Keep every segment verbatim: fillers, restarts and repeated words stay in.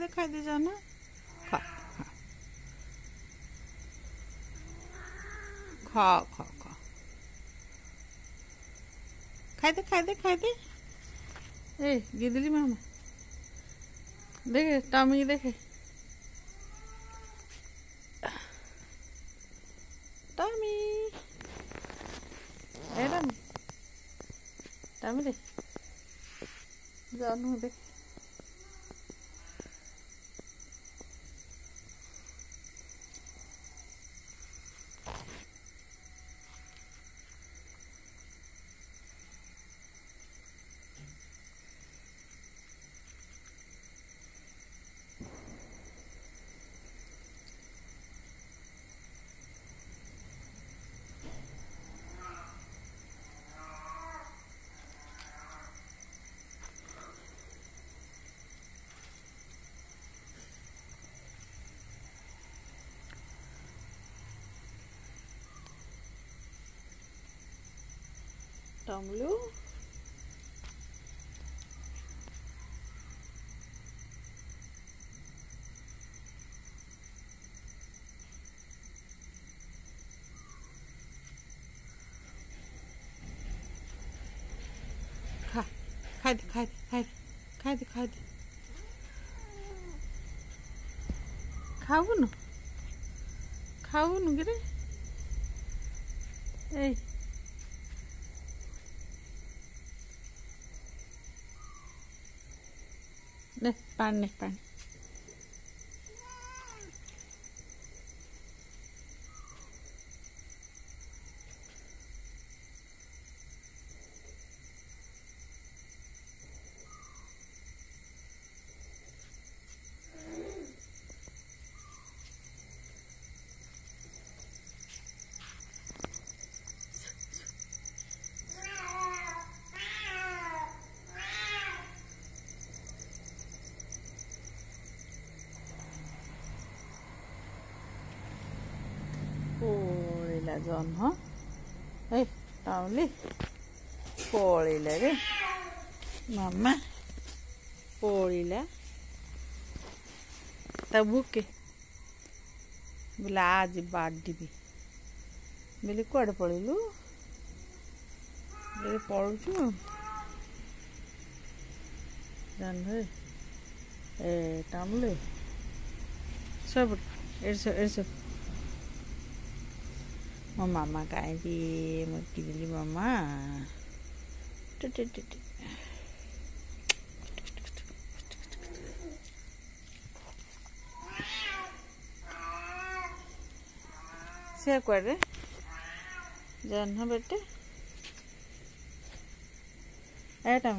They खाई they जाना खा खा खा खा खाई दे खाई दे खाई दे। ए गिदली मामा देखे टॉमी देखे टॉमी ए टॉमी टॉमी दे जानू दे टॉमलू खा खाई दे खाई दे खाई दे खाई दे खाई दे खाऊनु खाऊनु गिरे ए ने पानी ने पानी पळेला जन्म ए टाउली पळेला रे मामा पळेला ता भूके बोले आज बाड़ी बोले कुआड़े पलू बोले पलुचु जान ए टामले सब एड़ मो मामा कहीं मो गिदली मामा से कुआड़े जान बेटे एटा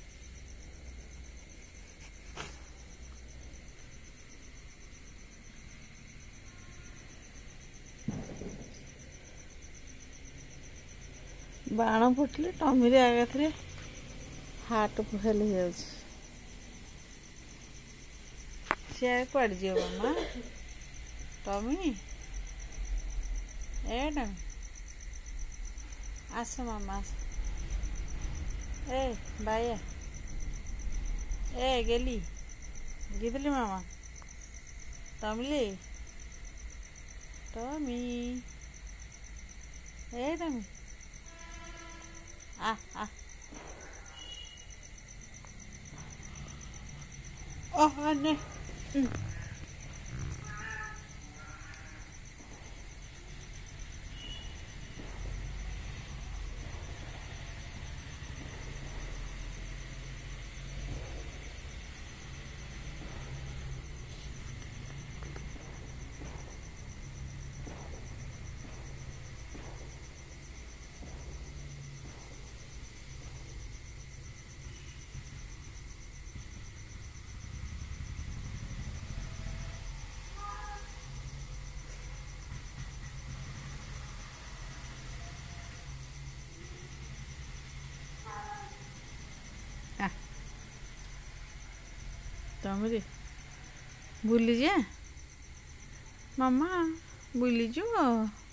बाण फुटले टॉमी रे आगे थे हार्ट फेल हो कुआड़े जीव मामा टॉमी ए टॉमी आस मामा आस ए बाया ए गेली गिदली मामा टॉमली टॉमी ए टॉमी आ आ ओह अन्ने तमरी बुली जा मामा बुली जो।